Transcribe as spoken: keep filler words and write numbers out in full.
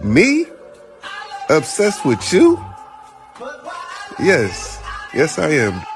Me? Obsessed with you? Yes. Yes, I am.